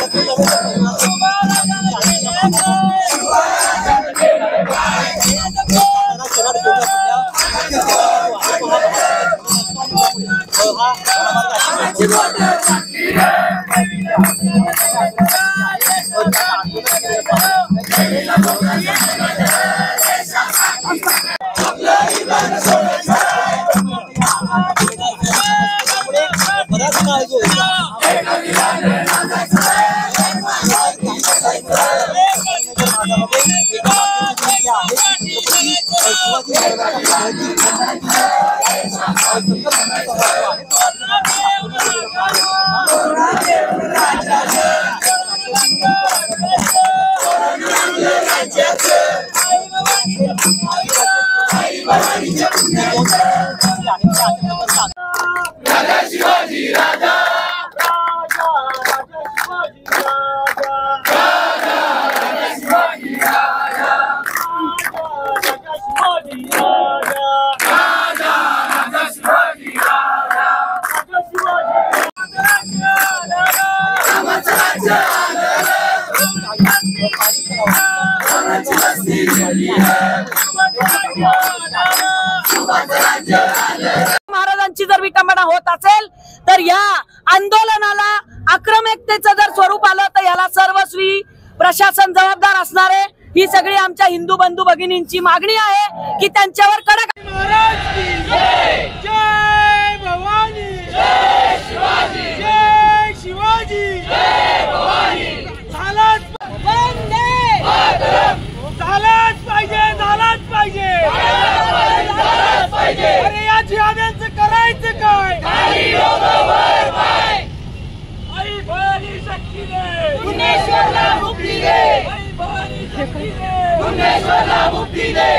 महाराजांची जर विटंबना होत असेल तर या आंदोलनाला आक्रमकतेचं जर स्वरूप आलं तर याला सर्वस्वी प्रशासन जबाबदार असणार आहे। ही सगळी आमच्या हिंदू बंधू भगिनींची मागणी आहे की त्यांच्यावर कडक महाराज की जय, जय भवानी, जय शिवाजी, जय शिवाजी, जय भवानी। झालाच वंदे मातरम, झालाच पाहिजे, झालाच पाहिजे, झालाच पाहिजे। अरे या जिहाद्यांचं करायचं काय? काही वर पाय। आई भवानी शक्ती दे, पुणेश्वरला मुक्ती दे, आई भवानी शक्ती दे, पुणेश्वरला मुक्ती दे।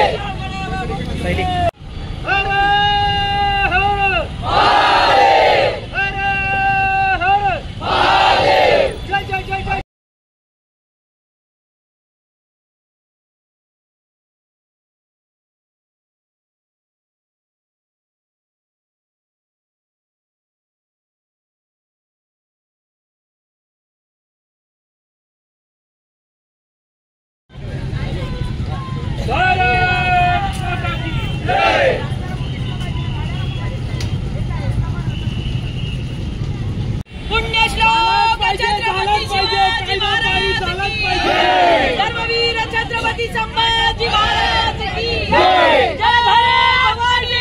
धर्मवीर छत्रपती संभाजी महाराज की जय, जय भवानी,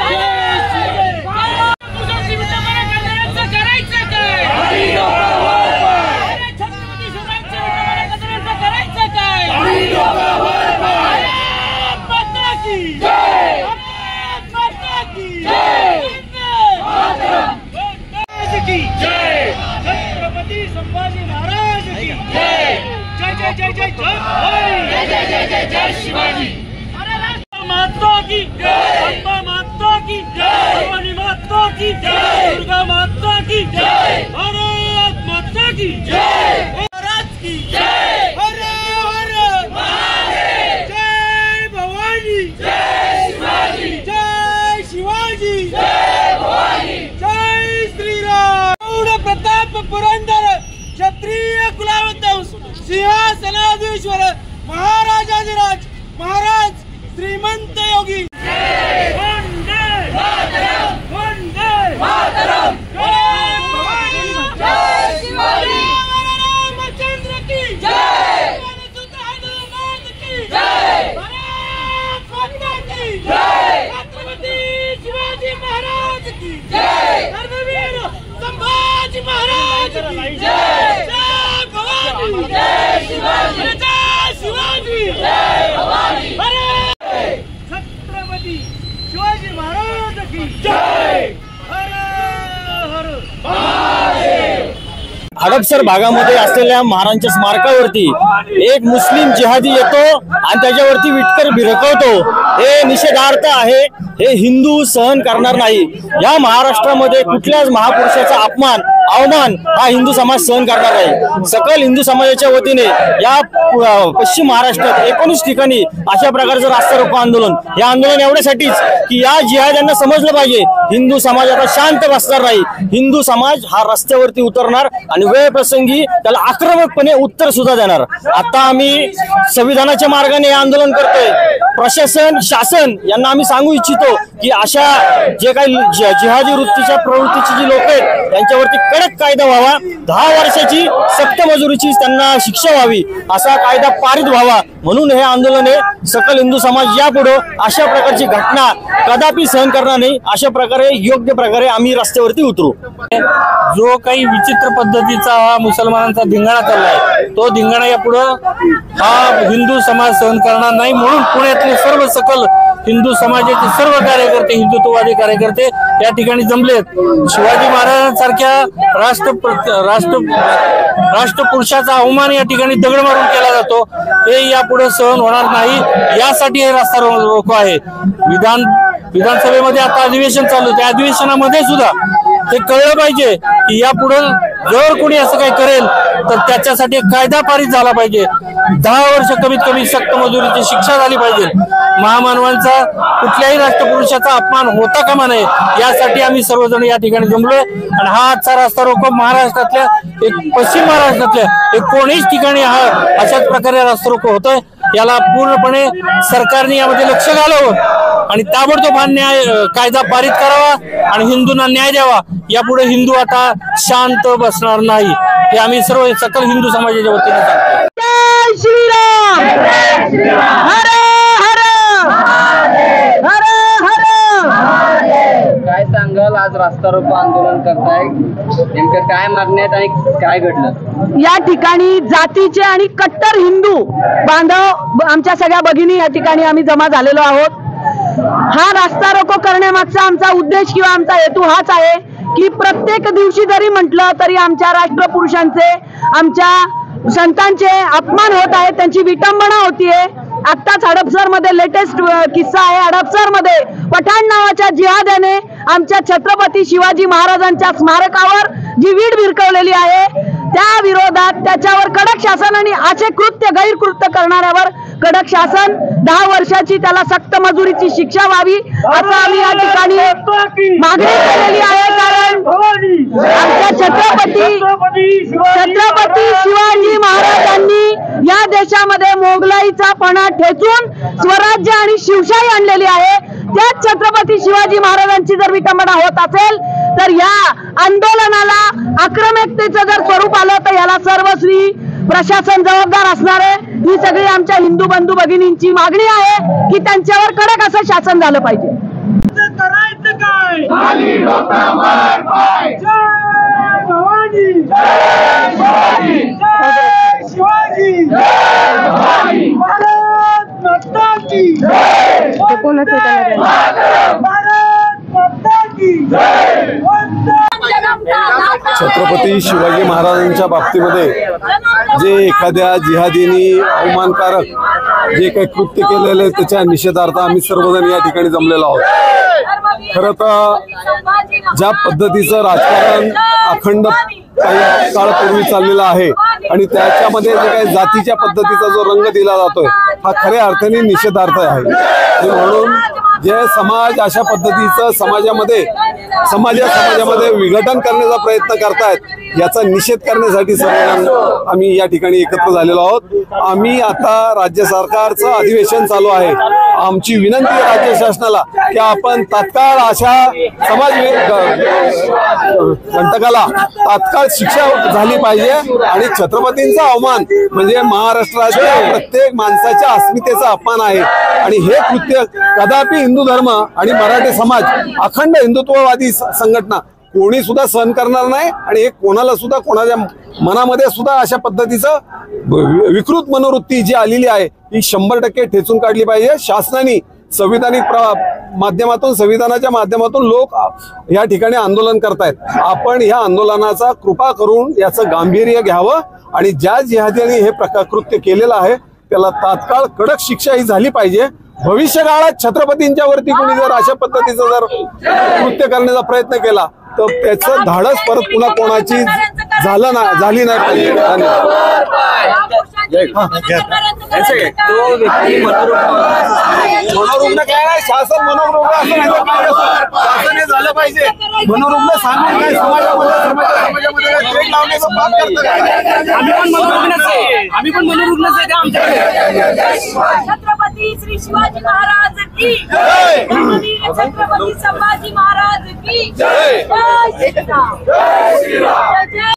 करायचं काय? छत्रपती शिवरायांच्या विटंबना करायचं काय? माता की जय, माता की जय, की जय, छत्रपती संभाजी महाराज की जय, जय जय जय जय जय जय जय जय जय शिवाजी। माता की जय, अम्बा माता की जय, भवानी माता की जय, दुर्गा माता की जय, भारत माता की जय, महाराज की जय, हर हर महादेव, जय भवानी, जय शिवाजी, जय शिवाजी, जय भवानी, जय श्रीराम। प्रताप पुरंदर क्षत्रिय कुलावंश सिंहासनाधीश्वर महाराजाधिराज महाराज श्रीमंत योगी वंदे मातरम, वंदे मातरम, जय भवानी, जय शिवाजी, रामचंद्र की जय, हनुमान की जय, भारत माता की जय, छत्रपती शिवाजी महाराज की जय, धर्मवीर संभाजी महाराज की जय, जय भवानी, जय शिवाजी, जय शिवाजी, जय भवानी, छत्रपती शिवाजी महाराज की जय, हर हर महादेव। हडपसर भागामध्ये असलेल्या महाराजांच्या स्मारकावरती एक मुस्लिम जिहादी येतो आणि त्याच्यावरती विटकर भिरकवतो। हे निषेधार्थ आहे, हे हिंदू सहन करणार नाही। या महाराष्ट्रामध्ये कुठल्याच महापुरुषाचा अपमान अवमान हा हिंदू समाज सहन करणार नाही। सकल हिंदू समाजाच्या वतीने या पश्चिम महाराष्ट्रात 19 ठिकाणी अशा प्रकारचं रास्ता रोको आंदोलन, हे आंदोलन एवढ्यासाठीच की या जिहाद्यांना समजलं पाहिजे हिंदू समाज आता शांत बसणार नाही। हिंदू समाज हा रस्त्यावरती उतरणार आणि वेळ प्रसंगी त्याला आक्रमकपणे उत्तर सुद्धा देणार। आता आम्ही संविधानाच्या मार्गाने हे आंदोलन करतोय। प्रशासन, शासन यांना आम्ही सांगू इच्छितो की अशा जे काही जिहादी वृत्तीच्या प्रवृत्तीची जी लोक आहेत त्यांच्यावरती कडक कायदा व्हावा, 10 वर्षाची सक्त मजुरीची त्यांना शिक्षा व्हावी, असा कायदा पारित व्हावा। म्हणून हे आंदोलन आहे। सकल हिंदू समाज यापुढे अशा प्रकारची घटना कदापि सहन करणार नाही। अशा प्रकारे योग्य प्रकारे आम्ही रस्त्यावरती उतरू। जो काही विचित्र पद्धतीचा हा मुसलमानांचा धिंगाणा चाललाय, तो धिंगाणा यापुढे हा हिंदू समाज सहन करणार नाही। म्हणून पुण्यातले सर्व सकल हिंदू समाजाचे सर्व कार्यकर्ते, हिंदुत्ववादी कार्यकर्ते या ठिकाणी जमलेत। शिवाजी महाराजांसारख्या राष्ट्रपुरुषाचा अवमान या ठिकाणी दगड मारून केला जातो, हे यापुढे सहन होणार नाही। यासाठी हे रस्ता रोको आहे। विधानसभेमध्ये आता अधिवेशन चालू, त्या अधिवेशनामध्ये सुद्धा हे कळलं पाहिजे की यापुढे जर कोणी असं काही करेल तर त्याच्यासाठी कायदा पारित झाला पाहिजे। 10 वर्ष कमीत कमी सक्त मजुरीची शिक्षा झाली पाहिजे। महामानवांचा कुठल्याही राष्ट्रपुरुषाचा अपमान होता कामा नये, यासाठी आम्ही सर्वजण या ठिकाणी जमलोय। आणि हा आजचा रस्ता रोको महाराष्ट्रातल्या पश्चिम महाराष्ट्रातल्या 19 ठिकाणी हा अशाच प्रकारे रस्ता रोको होतोय। याला पूर्णपणे सरकारने यामध्ये लक्ष घालावं आणि ताबडतोब न्याय कायदा पारित करावा आणि हिंदूंना न्याय द्यावा। यापुढे हिंदू आता शांत बसणार नाही, हे आम्ही सर्व सकल हिंदू समाजाच्या वतीने सांगतो। जय श्रीराम, हर हर हर हर। काय सांगाल, आज रास्ता रोको आंदोलन करताय, नेमकं काय मागणी आहेत आणि काय घडलं? या ठिकाणी जातीचे आणि कट्टर हिंदू बांधव आमच्या सगळ्या भगिनी या ठिकाणी आम्ही जमा झालेलो आहोत। हा रास्ता रोको करण्यामागचा आमचा उद्देश किंवा आमचा हेतू हाच आहे की प्रत्येक दिवशी जरी म्हटलं तरी आमच्या राष्ट्रपुरुषांचे, आमच्या संतांचे अपमान होत आहे, त्यांची विटंबना होतीये। आत्ताच हडपसर मध्ये लेटेस्ट किस्सा आहे। हडपसर मध्ये पठाण नावाच्या जिहाद्याने आमच्या छत्रपती शिवाजी महाराजांच्या स्मारकावर जी वीट भिरकवलेली आहे, त्या विरोधात त्याच्यावर कडक शासन आणि असे कृत्य गैरकृत्य करणाऱ्यावर कडक शासन, 10 वर्षाची त्याला सक्त मजुरीची शिक्षा व्हावी असं आम्ही या ठिकाणी मागणी केलेली आहे। कारण आमच्या छत्रपती शिवाजी महाराजांनी या देशामध्ये मोगलाईचा पणा ठेचून स्वराज्य आणि शिवशाही आणलेली आहे। त्याच छत्रपती शिवाजी महाराजांची जर विटंबना होत असेल तर या आंदोलनाला आक्रमकतेचं जर स्वरूप आलं तर याला सर्वस्वी प्रशासन जबाबदार असणार आहे। ही सगळी आमच्या हिंदू बंधू भगिनींची मागणी आहे की त्यांच्यावर कडक असं शासन झालं पाहिजे। करायचं काय? जय भवानी, जय शिवाजी, जय शिवाजी, जय भवानी, भारत माता की जय। भारत माता की जय। छत्रपती शिवाजी महाराजांच्या बाबतीमध्ये जे एखाद्या जिहादींनी अवमानकारक जे काही कृत्य केलेले आहे त्याच्या निषेधार्थ आम्ही सर्वजण या ठिकाणी जमलेलो आहोत। खरं तर ज्या पद्धतीचं राजकारण अखंड काही काळापूर्वी चाललेलं आहे आणि त्याच्यामध्ये जे काही जातीच्या पद्धतीचा जो रंग दिला जातोय हा खऱ्या अर्थाने निषेधार्थ आहे। म्हणून जे समाज अशा पद्धतीचं समाजामध्ये विघटन करण्याचा प्रयत्न करतायत याचा निषेध करण्यासाठी सर्वजण आम्ही या ठिकाणी एकत्र झालेलो आहोत। आम्ही आता राज्य सरकारचं अधिवेशन चालू आहे, आमची विनंती आहे राज्य शासनाला की आपण तात्काळ अशा समाज कंटकाला तात्काळ शिक्षा झाली पाहिजे आणि छत्रपतींचा अवमान म्हणजे महाराष्ट्राच्या प्रत्येक माणसाच्या अस्मितेचा अपमान आहे आणि हे कृत्य कदापि हिंदू धर्म आणि मराठी समाज अखंड हिंदुत्ववादी संघटना कोणी सुद्धा सहन करणार नाही आणि हे कोणाला सुद्धा कोणाच्या मनामध्ये सुद्धा अशा पद्धतीचं विकृत मनोवृत्ती जी आलेली आहे ही 100% ठेचून काढली पाहिजे। शासनाने संविधानाच्या माध्यमातून लोक या ठिकाणी आंदोलन करतायत, आपण या आंदोलनाचा कृपा करून याचं गांभीर्य घ्यावं आणि ज्या जिहाद्यांनी हे कृत्य केलेलं आहे त्याला तात्काळ कडक शिक्षा ही झाली पाहिजे। भविष्य काळात छत्रपतींच्या वरती कोणी जर अशा पद्धतीचं जर कृत्य करण्याचा प्रयत्न केला तर त्याचं धाडस परत पुन्हा कोणाची झाली नाही पाहिजे. मनोरुग्ण काय नाही, शासन मनोरुग्ण असं नाही तर काय असं शासन हे झालं पाहिजे. मनोरुग्ण सांगून काय समाजामध्ये काय ट्रेन लावण्याचं पाप करतं काय? आम्ही पण मनोरुग्णच आहे आमच्याकडे. छत्रपती श्री शिवाजी महाराज की छत्रपती संभाजी महाराज की जय श्रीराम.